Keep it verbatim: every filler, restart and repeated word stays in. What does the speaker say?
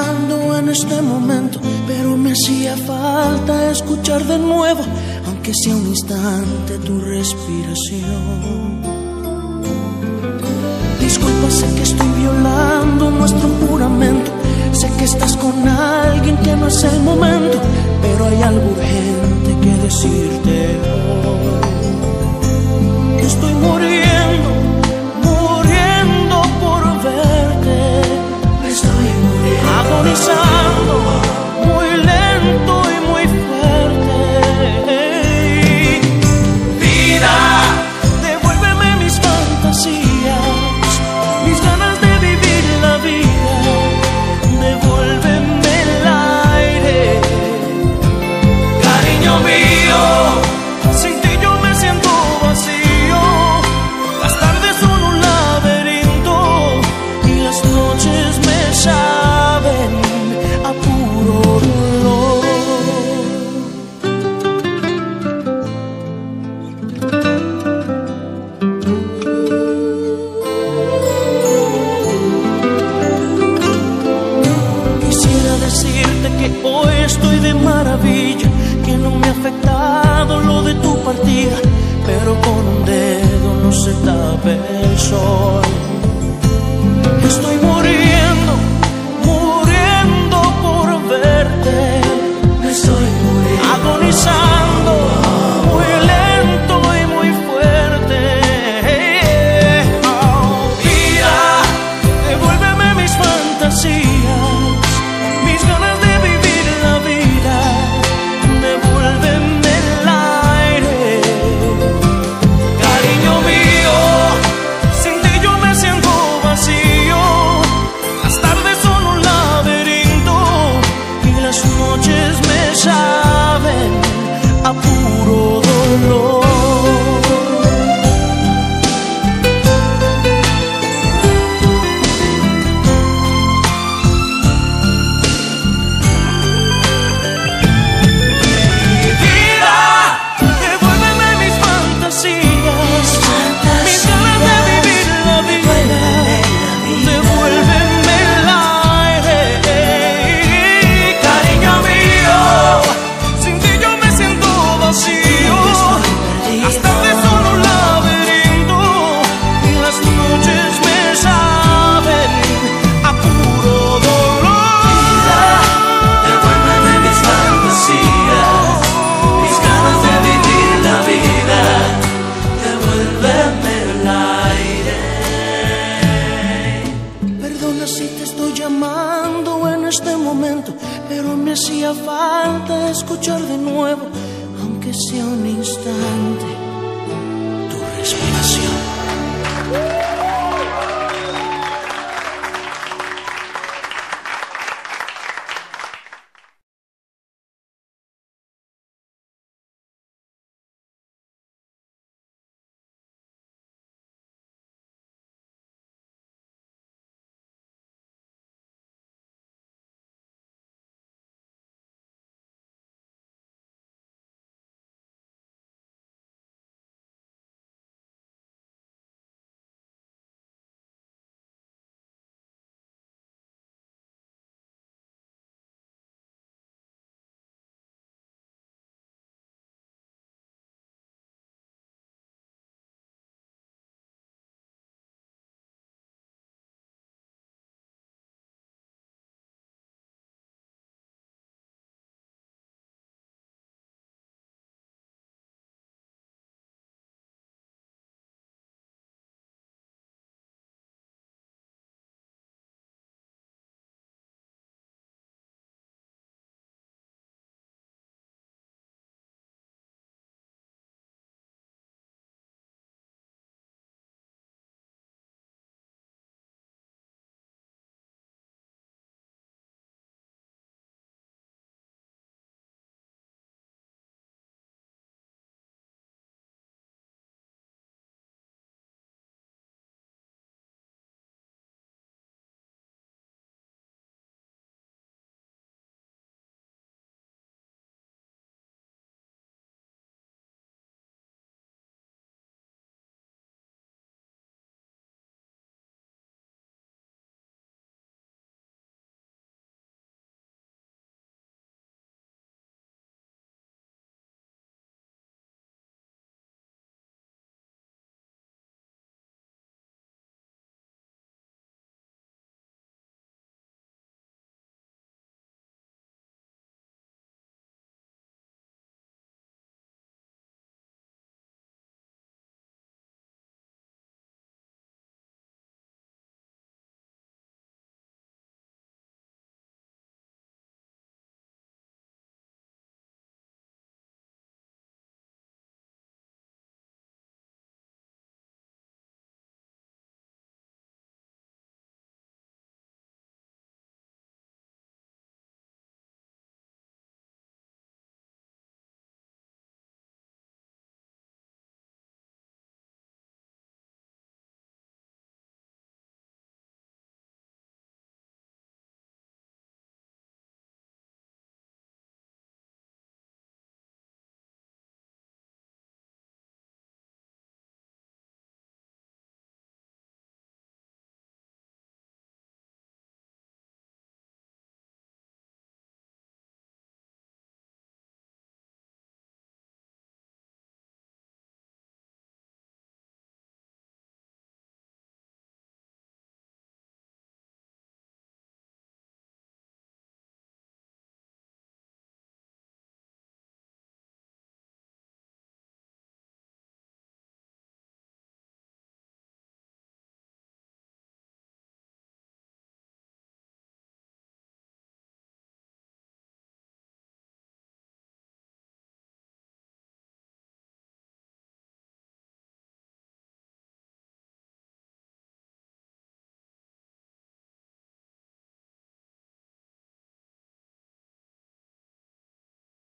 llamando en este momento, pero me hacía falta escuchar de nuevo, aunque sea un instante, tu respiración. Disculpa, sé que estoy violando nuestro juramento, sé que estás con alguien que no es el momento, pero hay algo urgente que decirte hoy. Estoy muriendo, muriendo por verte. Me estoy muriendo, agonizando, muy lento y muy fuerte. Vida, devuélveme mis fantasías, mis ganas de vivir la vida. Devuélveme el aire, cariño mío. Sin ti yo me siento vacío. Las tardes son un laberinto y las noches me saben a puro dolor. Quisiera decirte que hoy estoy de maravilla, que no me ha afectado lo de tu partida, pero con un dedo no se tapa el sol. Estoy muriendo, muriendo por verte. Me estoy muriendo, agonizando, muy lento y muy fuerte. Oh, vida, devuélveme mis fantasías, mis ganas de vivir la vida. Devuélveme el aire, cariño mío. Sin ti yo me siento vacío. Las tardes son un laberinto y las noches me saben a puro dolor. Si te estoy llamando en este momento, pero me hacía falta escuchar de nuevo, aunque sea un instante, tu respuesta.